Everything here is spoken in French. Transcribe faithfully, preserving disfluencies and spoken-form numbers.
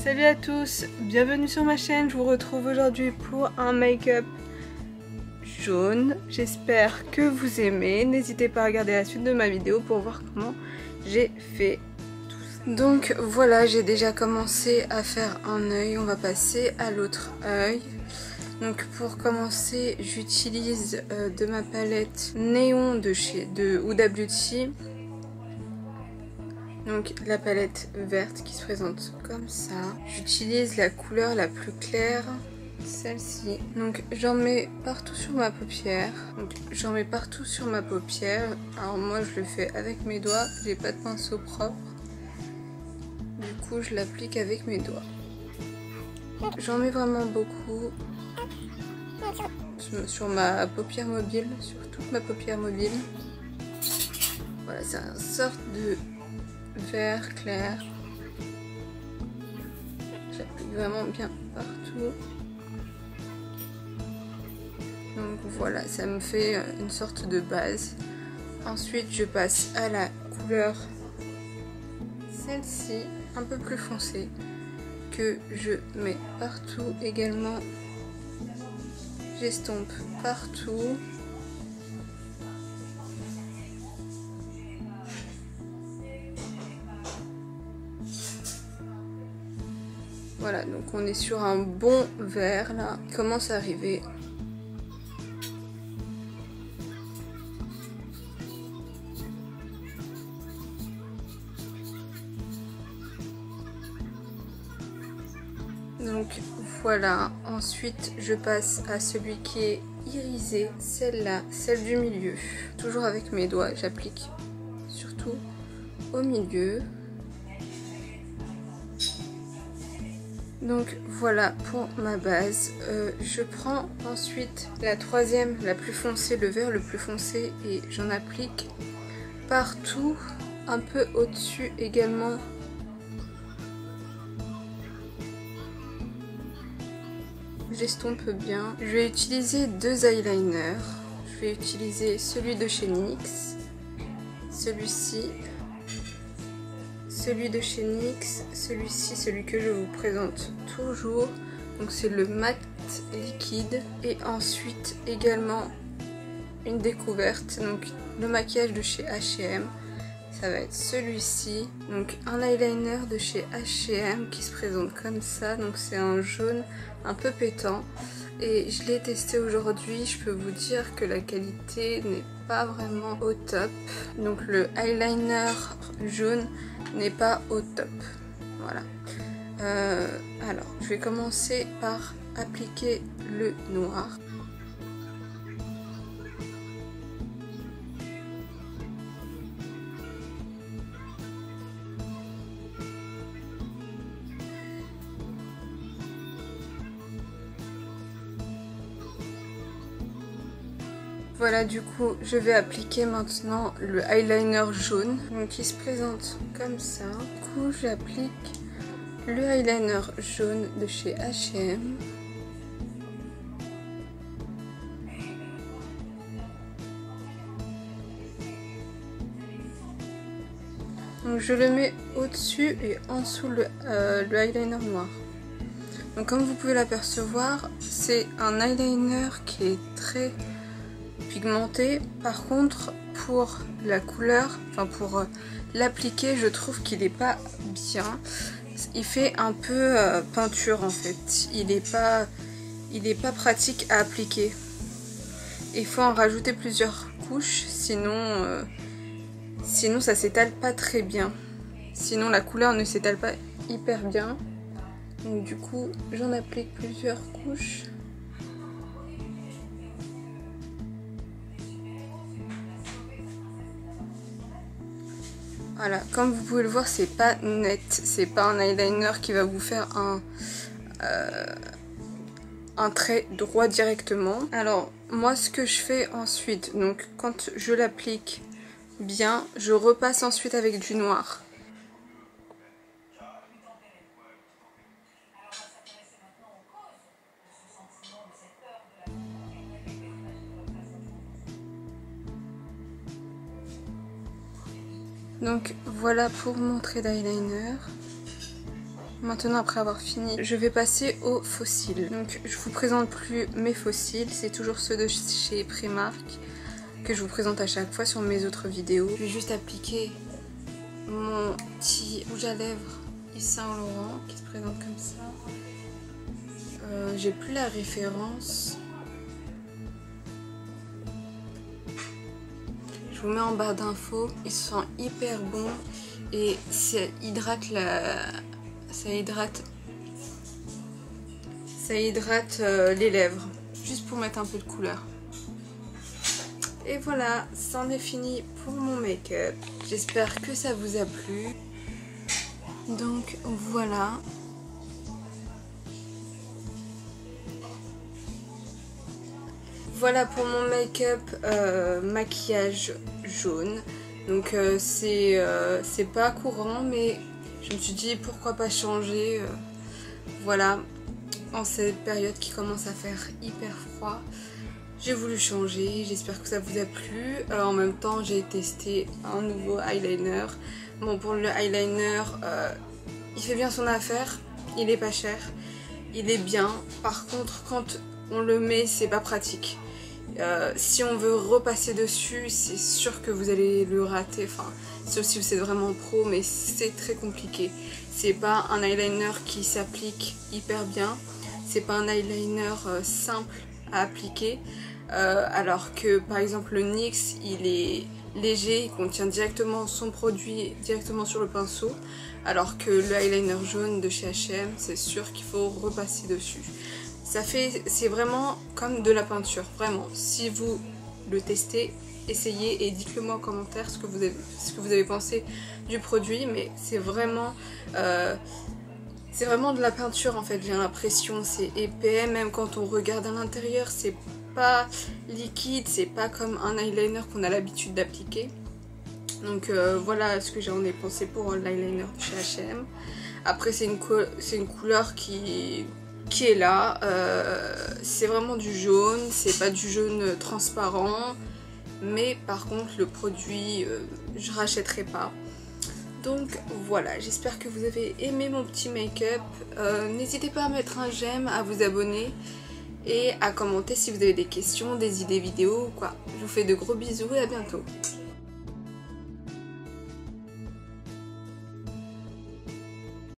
Salut à tous, bienvenue sur ma chaîne. Je vous retrouve aujourd'hui pour un make-up jaune. J'espère que vous aimez. N'hésitez pas à regarder la suite de ma vidéo pour voir comment j'ai fait tout ça. Donc voilà, j'ai déjà commencé à faire un œil. On va passer à l'autre œil. Donc pour commencer, j'utilise euh, de ma palette Néon de chez de Huda Beauty. Donc la palette verte qui se présente comme ça. J'utilise la couleur la plus claire, celle-ci. Donc j'en mets partout sur ma paupière. Donc j'en mets partout sur ma paupière. Alors moi je le fais avec mes doigts, j'ai pas de pinceau propre. Du coup je l'applique avec mes doigts. J'en mets vraiment beaucoup sur ma paupière mobile, sur toute ma paupière mobile. Voilà, c'est une sorte de vert clair. J'applique vraiment bien partout. Donc voilà, ça me fait une sorte de base. Ensuite je passe à la couleur, celle-ci, un peu plus foncée, que je mets partout également. J'estompe partout. Voilà, donc on est sur un bon vert là, qui commence à arriver. Donc voilà, ensuite je passe à celui qui est irisé, celle-là, celle du milieu. Toujours avec mes doigts, j'applique surtout au milieu. Donc voilà pour ma base. Euh, je prends ensuite la troisième, la plus foncée, le vert le plus foncé, et j'en applique partout, un peu au-dessus également. J'estompe bien. Je vais utiliser deux eyeliners. Je vais utiliser celui de chez N Y X, celui-ci, celui de chez N Y X, celui-ci, celui que je vous présente toujours. Donc c'est le mat liquide. Et ensuite également une découverte, donc le maquillage de chez H et M. Ça va être celui-ci, donc un eyeliner de chez H et M qui se présente comme ça. Donc c'est un jaune un peu pétant et je l'ai testé aujourd'hui. Je peux vous dire que la qualité n'est pas vraiment au top. Donc le eyeliner jaune n'est pas au top. Voilà. Euh, alors je vais commencer par appliquer le noir. Voilà, du coup je vais appliquer maintenant le eyeliner jaune, donc qui se présente comme ça. Du coup j'applique le eyeliner jaune de chez H et M. Donc je le mets au-dessus et en dessous le, euh, le eyeliner noir. Donc comme vous pouvez l'apercevoir, c'est un eyeliner qui est très pigmenté. Par contre pour la couleur, enfin pour euh, l'appliquer, je trouve qu'il n'est pas bien. Il fait un peu euh, peinture en fait. Il n'est pas, il est pas pratique à appliquer. Il faut en rajouter plusieurs couches, sinon, euh, sinon ça s'étale pas très bien. Sinon la couleur ne s'étale pas hyper bien. Donc du coup j'en applique plusieurs couches. Voilà, comme vous pouvez le voir, c'est pas net, c'est pas un eyeliner qui va vous faire un, euh, un trait droit directement. Alors moi ce que je fais ensuite, donc quand je l'applique bien, je repasse ensuite avec du noir. Donc voilà pour mon trait d'eyeliner. Maintenant, après avoir fini, je vais passer aux fossiles. Donc je vous présente plus mes fossiles, c'est toujours ceux de chez Primark que je vous présente à chaque fois sur mes autres vidéos. Je vais juste appliquer mon petit rouge à lèvres Yves Saint Laurent qui se présente comme ça. Euh, J'ai plus la référence. Je vous mets en barre d'infos. Il sent hyper bon et ça hydrate la, ça hydrate, ça hydrate euh, les lèvres. Juste pour mettre un peu de couleur. Et voilà, c'en est fini pour mon make-up. J'espère que ça vous a plu. Donc voilà. Voilà pour mon make-up euh, maquillage jaune. Donc euh, c'est euh, c'est pas courant, mais je me suis dit pourquoi pas changer. Euh, voilà, en cette période qui commence à faire hyper froid. J'ai voulu changer, j'espère que ça vous a plu. Euh, en même temps, j'ai testé un nouveau eyeliner. Bon, pour le eyeliner, euh, il fait bien son affaire, il est pas cher, il est bien. Par contre, quand on le met, c'est pas pratique. Euh, si on veut repasser dessus, c'est sûr que vous allez le rater. Enfin, sauf si vous êtes vraiment pro, mais c'est très compliqué. C'est pas un eyeliner qui s'applique hyper bien. C'est pas un eyeliner euh, simple à appliquer. Euh, alors que par exemple le N Y X il est léger, il contient directement son produit directement sur le pinceau, alors que le eyeliner jaune de chez H et M c'est sûr qu'il faut repasser dessus. Ça fait, c'est vraiment comme de la peinture, vraiment. Si vous le testez, essayez et dites-le moi en commentaire ce que vous avez, ce que vous avez pensé du produit, mais c'est vraiment euh, c'est vraiment de la peinture en fait, j'ai l'impression. C'est épais, même quand on regarde à l'intérieur, c'est pas liquide, c'est pas comme un eyeliner qu'on a l'habitude d'appliquer. Donc euh, voilà ce que j'en ai pensé pour l'eyeliner de chez H et M. Après c'est une, c'est une couleur qui, qui est là, euh, c'est vraiment du jaune, c'est pas du jaune transparent, mais par contre le produit euh, je rachèterai pas. Donc voilà, j'espère que vous avez aimé mon petit make-up. Euh, n'hésitez pas à mettre un j'aime, à vous abonner et à commenter si vous avez des questions, des idées vidéos ou quoi. Je vous fais de gros bisous et à bientôt.